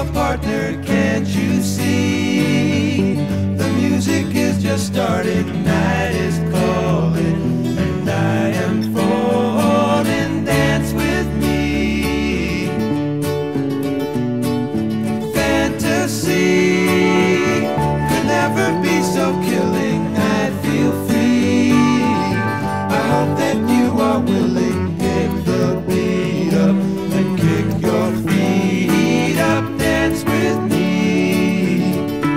partner, can't you see? The music is just starting, night is calling, and I am falling, dance with me. Fantasy could never be so killing, I feel free. I hope that you are willing, pick the beat up and kick your feet up, dance with me.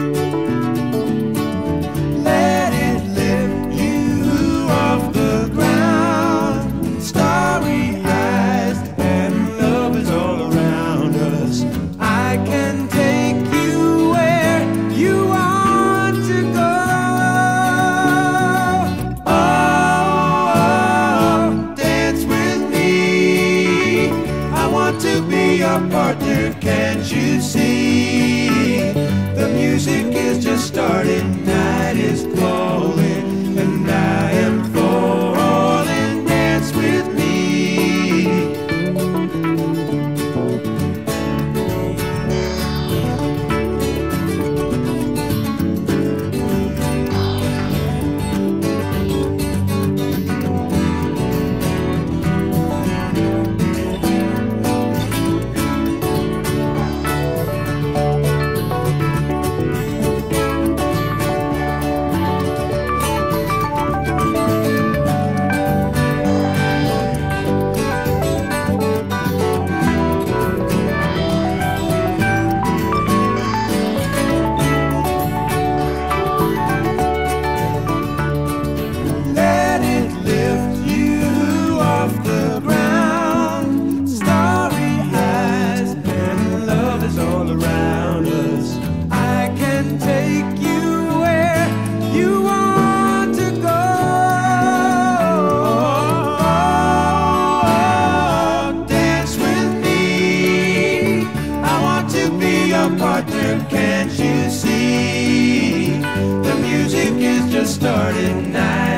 Let it lift you off the ground, starry eyes and love is all around us. I can take you where you want to go. Oh, dance with me. I want to be your partner, can't you see? The music is just starting, night is calling, and I am falling, dance with me. Let it lift you off the ground, starry eyes and love is all around us. I can take you where you want to go. Dance with me. I want to be your partner, can't you see? The music is just starting, night